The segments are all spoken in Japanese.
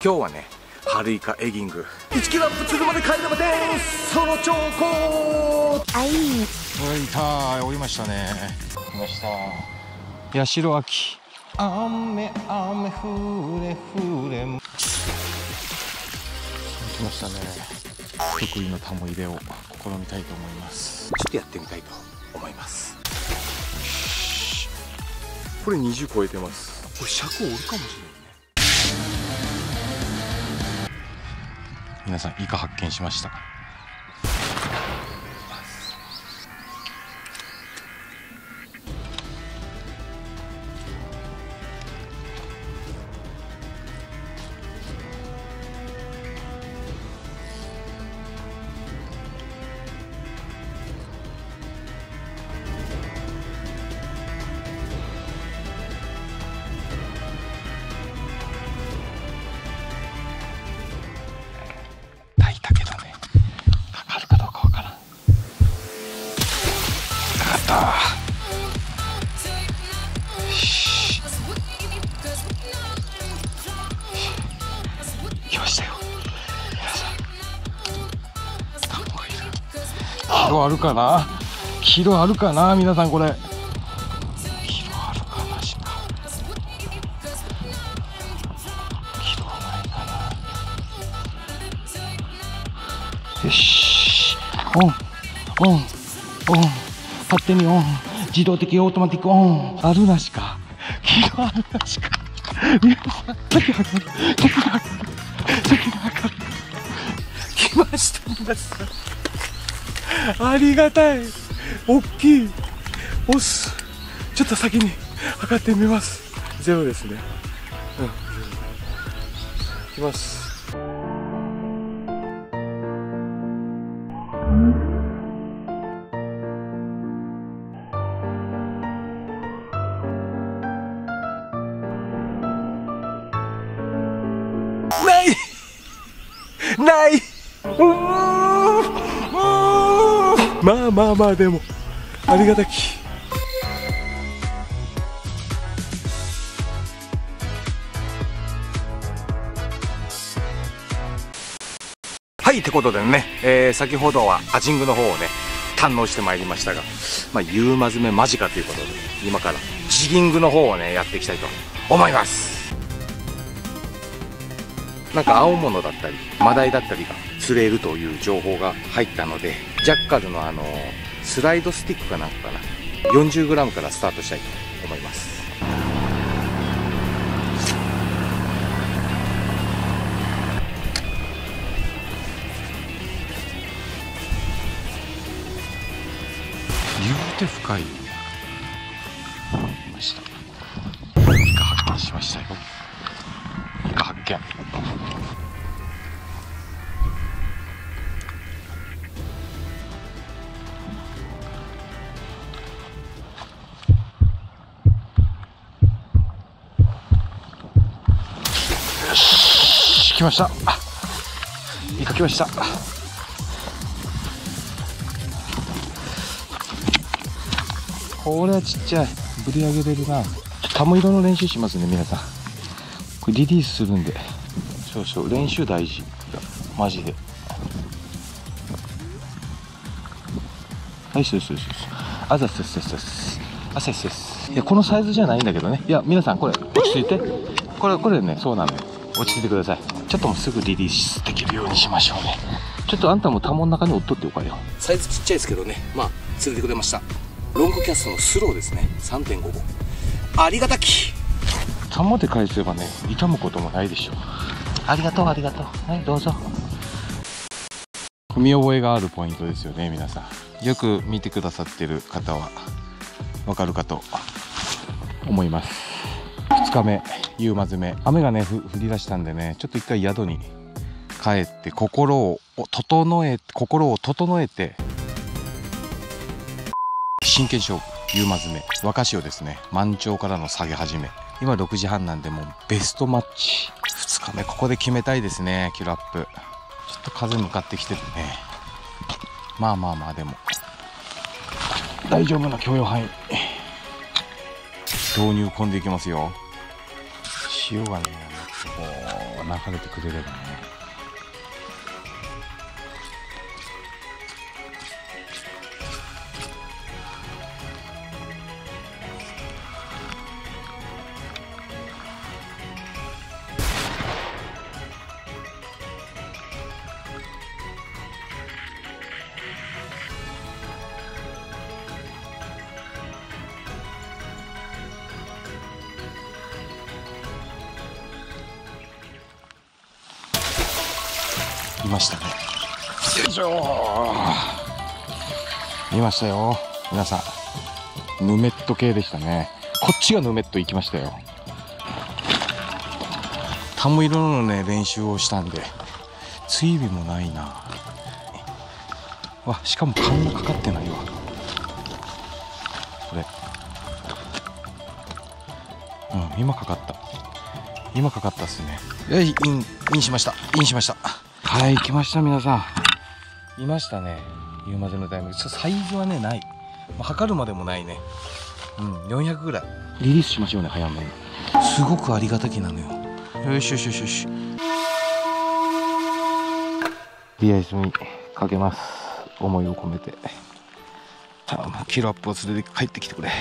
今日はねハルイカエギング1キロアップするまで帰れまでその兆候。 はい、降りましたね。来ました。八代秋。雨雨降れ降れ。来ましたね。得意のタモ入れを試みたいと思います。 ちょっとやってみたいと思います。これ20超えてます。これ尺折るかもしれないね。 皆さんイカ発見しました。 来ましたよ。 キロあるかな。キロあるかな皆さん、これキロあるかな。しかキロないかな。よし、オンオンオン、勝手にオン、自動的オートマティックオン。あるなしか、キロあるなしか。皆さん、先測る、先測る、 来ました皆さん、ありがたい。大きいオス。ちょっと先に測ってみます。ゼロですね。来ます。ないまあまあまあ、でもありがたき。はい、ってことでね、先ほどはアジングの方をね堪能してまいりましたが、夕まずめ間近ということで、今からジギングの方をねやっていきたいと思います。なんか青物だったりマダイだったりが釣れるという情報が入ったので、ジャッカルのスライドスティックかなんかかな、40g からスタートしたいと思います。 言うて深い。来ました。イカ発見しましたよ。イカ発見。よし、来ました。イカ来ました。これはちっちゃい。ぶり上げれるな。タモ色の練習しますね皆さん。これリリースするんで、そう練習大事、マジで。はい、そうあざっすっすっすっす、あせっすっす。いや、このサイズじゃないんだけどね。いや皆さん、これ落ち着いて、これね、そうなのよ。落ち着いてください。ちょっともうすぐリリースできるようにしましょうね。ちょっとあんたもタモの中におっとっておかよ。 サイズちっちゃいですけどね、釣れてくれました。ロングキャストのスローですね。 3.5 号、ありがたき。 タモで返せばね、痛むこともないでしょ。ありがとう、ありがとう。はい、どうぞ。見覚えがあるポイントですよね皆さん。よく見てくださってる方はわかるかと思います。2日目夕まずめ、雨がね降り出したんでね、ちょっと一回宿に帰って心を整えて真剣勝負。夕まずめ若潮ですね。満潮からの下げ始め、今6時半なんで、もうベストマッチ。2日目ここで決めたいですね。キロアップ。ちょっと風向かってきてるね。まあでも大丈夫な許容範囲。導入込んでいきますよ。潮がね、もう流れてくれればね。いましたね。よいしょー。いましたよ皆さん。ヌメット系でしたね。こっちがヌメット行きましたよ。タモ色のね練習をしたんで追尾もないな。わ、しかも缶もかかってないわこれ。今かかったっすね。インしました。はい、来ました皆さん。いましたね、ユーマゼのタイム。サイズはねない、測るまでもないね。400ぐらいリリースしましょうね、早めに。すごくありがたきなのよ。よし。リアイスにかけます、思いを込めて。キロアップを連れて帰ってきてくれ。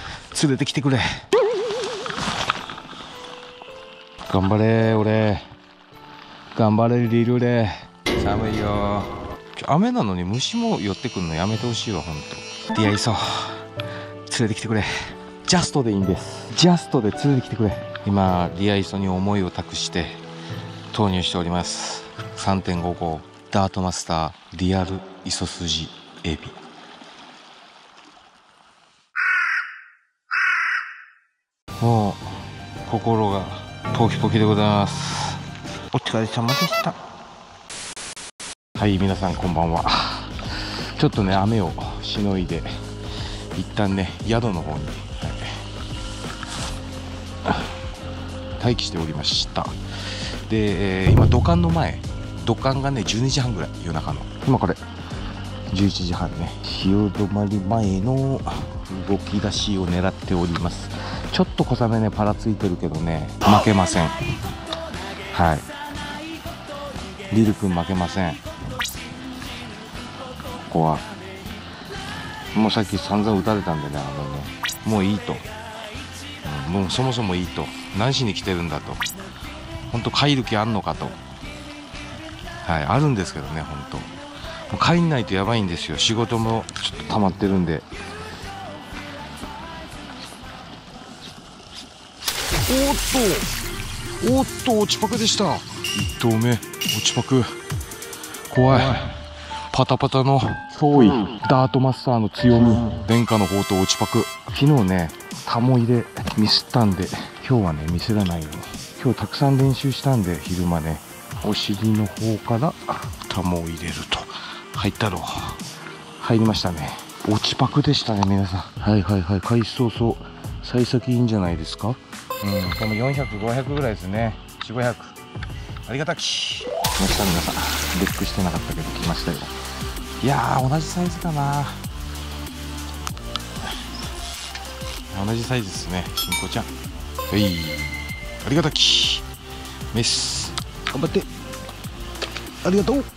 頑張れ俺、頑張れリルレ。寒いよ。雨なのに虫も寄ってくるのやめてほしいわほんと。リアイソ連れてきてくれ。ジャストでいいんです。ジャストで連れてきてくれ。今リアイソに思いを託して投入しております。 3.55 ダートマスターリアルイソスジエビ。もう心がポキポキでございます。お疲れ様でした。はい、皆さんこんばんは。ちょっとね雨をしのいで一旦ね宿の方に、待機しておりました。で、今土管の前、土管がね12時半ぐらい、夜中の。今これ11時半ね、潮止まり前の動き出しを狙っております。ちょっと小雨ねパラついてるけどね負けません。はい、リル君負けません。ここはもうさっき散々打たれたんでね、もういいと、もうそもそもいいと、何しに来てるんだと、本当帰る気あんのかと。はい、あるんですけどね、本当もう帰んないとやばいんですよ。仕事もちょっと溜まってるんで。おっと落ちパクでした。1投目落ちパク、怖い。パタパタの創意ダートマスターの強み、殿下の宝刀落ちパク。昨日ねタモ入れミスったんで今日はねミスらないように。今日たくさん練習したんで昼間ね、お尻の方からタモを入れると。入ったろ、入りましたね。落ちパクでしたね皆さん。はい、開始早々幸先いいんじゃないですか。この400、500ぐらいですね。4、500ありがたき。来ました皆さん。レックしてなかったけど来ましたよ。いやー同じサイズかな。同じサイズですね。しんこちゃん、ありがたきメス。頑張って、ありがとう。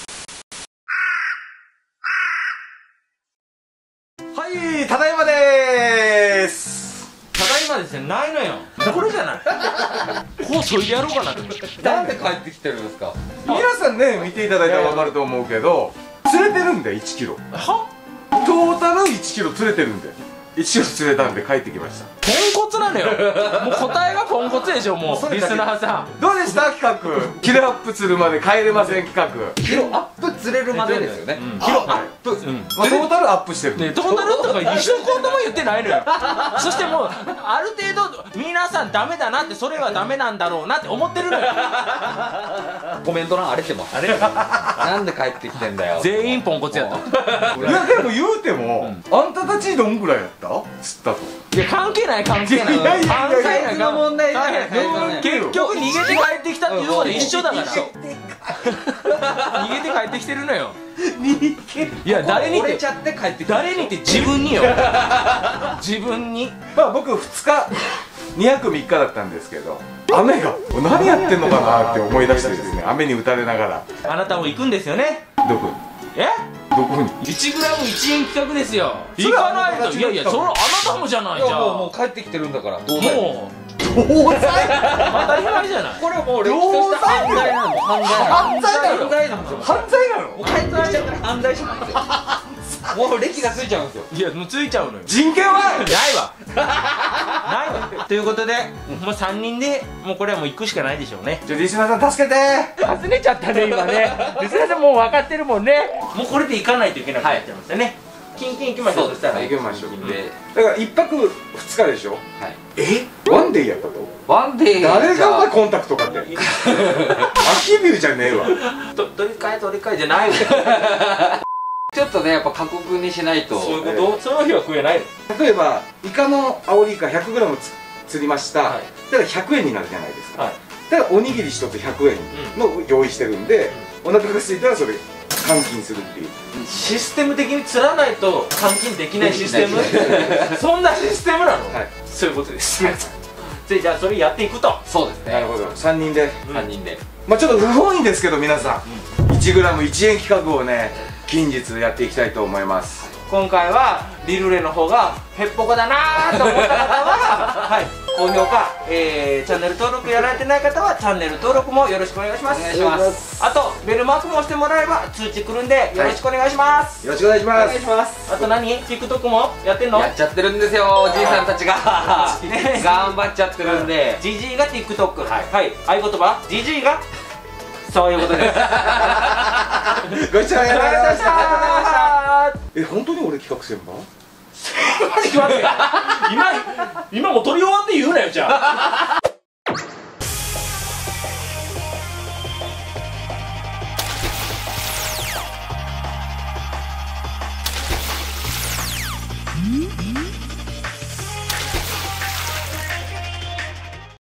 はい、ただいまでーす。 今ですね、ないのよ。これじゃない。こうそいでやろうかなと。なんで帰ってきてるんですか。 皆さんね見ていただいたら分かると思うけど、釣れてるんで1キロ。 は？ トータル1キロ釣れてるんで、1キロ釣れたんで帰ってきました。 ポンコツなのよ。もう答えがポンコツでしょ。もうリスナーさんどうでした企画。キロアップ釣るまで帰れません企画。 キロアップ釣れるまでですよね。キロアップ、 トータルアップしてる。 トータルとか一言も言ってないのよ。そしてもうある程度皆さんダメだなって、それはダメなんだろうなって思ってるのよ。 コメント欄荒れてます。なんで帰ってきてんだよ。 全員ポンコツやった。 いやでも言うても、あんたたちどんぐらいやった釣ったと。 いや関係ない。関係ない。関係ないの問題じゃない。 結局逃げて帰ってきたっていうのと一緒だから。逃げて帰ってきてるのよ。いや誰にって折れちゃって帰ってきた。 誰にって自分によ。自分に。 まあ僕2日2泊3日だったんですけど、 雨が何やってんのかなって思い出してですね、雨に打たれながら。 あなたも行くんですよね。 どこえどこに 1g1 円企画ですよ。行かないと。いやいや、それあなたもじゃないじゃん。 もう帰ってきてるんだからどうだよ。 もう当たり前じゃない。 これもう歴史とした犯罪なの。犯罪なんですよ。 犯罪なの？ もう帰ってきちゃったら犯罪者なんですよ。もう歴がついちゃうんですよ。 いや、もうついちゃうのよ。 人権はないわないわということで、もう3人でもうこれはもう行くしかないでしょうね。 じゃあリスナーさん助けて。 外れちゃったね今ね。リスナーさんもう分かってるもんね。もうこれで行かないといけなくなっちゃいましたね。キンキン行きましょう。そしたら行きましょう。 で、 だから1泊2日でしょ。 はい。 ワンデーやったと。 ワンデー誰がお前コンタクトかって。空きビューじゃねえわ。 取り替えじゃないわ。 ちょっとね、やっぱ過酷にしないと。 そういうこと？その日は食えないの？ 例えばイカのアオリイカ 100g 釣りました。 はいだから100円になるじゃないですか。 はい。 だからおにぎり1つ100円の用意してるんで、お腹が空いたらそれ換金するっていう。 システム的に釣らないと換金できないシステム。そんなシステムなの？ はい。 そういうことです。じゃあそれやっていくと。 そうですね。 なるほど。3人で。 3人で。 まあちょっと不本意ですけど皆さん、1g1 円企画をね近日やっていきたいと思います。 今回はリルレの方がへっぽこだなーと思った方は、はい、高評価、チャンネル登録やられてない方はチャンネル登録もよろしくお願いします。 お願いします。 あとベルマークも押してもらえば通知来るんでよろしくお願いします。 よろしくお願いします。 お願いします。 あと何 TikTok もやってんの？ やっちゃってるんですよ、おじいさんたちが。頑張っちゃってるんで。 ジジイが TikTok、はい、合言葉ジジイがそういうことです。 ご視聴ありがとうございましありがとうございましたた。本当に俺企画せんば？ マジ待って今もう撮り終わって言うなよじゃあ。